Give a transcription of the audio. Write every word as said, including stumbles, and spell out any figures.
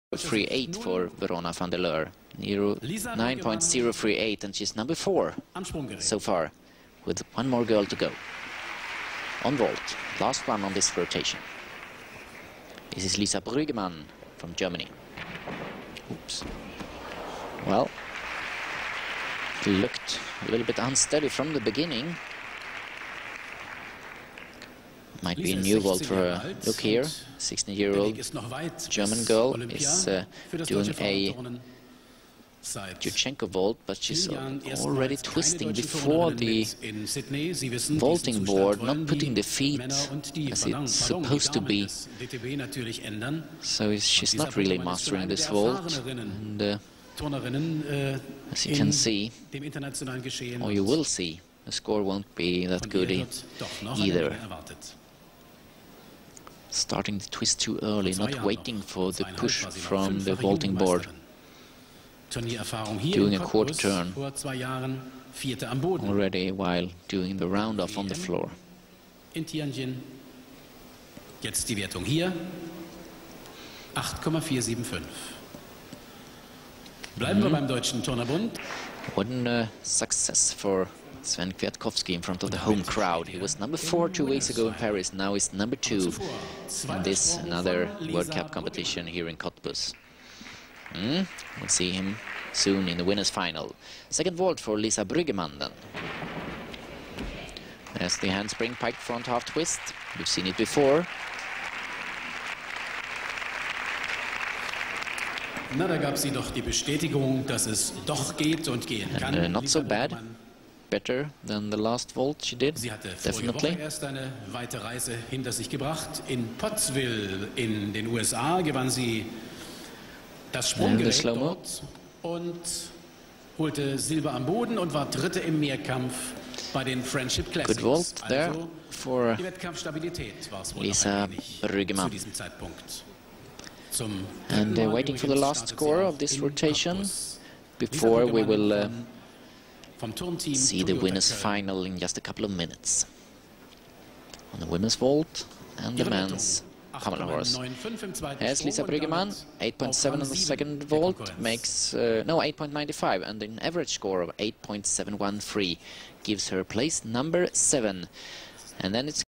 three eight for Verona van der Leur. nine point zero three eight, and she's number four so far, with one more girl to go. On vault, last one on this rotation. This is Lisa Brüggemann from Germany. Oops. Well, it looked a little bit unsteady from the beginning. Might be a new vault for her. Look here, sixteen-year-old German girl is uh, doing a Yurchenko vault, but she's already twisting before the vaulting board, not putting the feet as it's supposed to be. So she's not really mastering this vault. And, uh, as you can see, or you will see, the score won't be that good e either. Starting the twist too early, not waiting for the push from the vaulting board. Doing a quarter turn already while doing the round-off on the floor. In Tianjin. Jetzt die Wertung hier. acht Komma vier sieben fünf. Bleiben wir beim Deutschen Turnerbund. What a uh, success for Sven Kwiatkowski in front of the home crowd. He was number four two weeks ago in Paris. Now he's number two in this another World Cup competition here in Cottbus. Mm, we'll see him soon in the winners' final. Second vault for Lisa Brüggemann then. There's the handspring pike front half twist. We've seen it before. Na, da gab sie doch die Bestätigung, dass es doch geht und gehen kann. And, uh, not so bad. Better than the last vault she did. Sie hatte Definitely. erst eine weite Reise hinter sich gebracht. In Pottsville in den U S A gewann sie das Sprunggerät dort und holte Silber am Boden und war Dritte im Mehrkampf bei den Friendship Classics. Good vault there also for die Wettkampfstabilität war es wohl Lisa Brüggemann. zu diesem Zeitpunkt. Zum And uh, waiting for the last score of this rotation before we will uh, see the winners' final in just a couple of minutes. On the women's vault and the men's Pommel horse. As Lisa Brüggemann, eight point seven on the second vault makes, uh, no, eight point nine five, and an average score of eight point seven one three gives her place number seven. And then it's